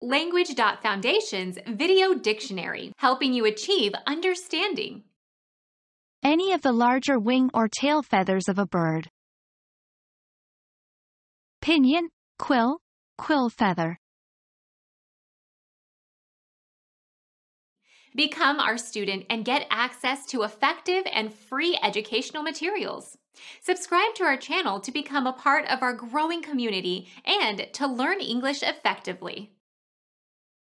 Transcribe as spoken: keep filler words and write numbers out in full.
Language dot Foundation's Video Dictionary, helping you achieve understanding. Any of the larger wing or tail feathers of a bird. Pinion, quill, quill feather. Become our student and get access to effective and free educational materials. Subscribe to our channel to become a part of our growing community and to learn English effectively.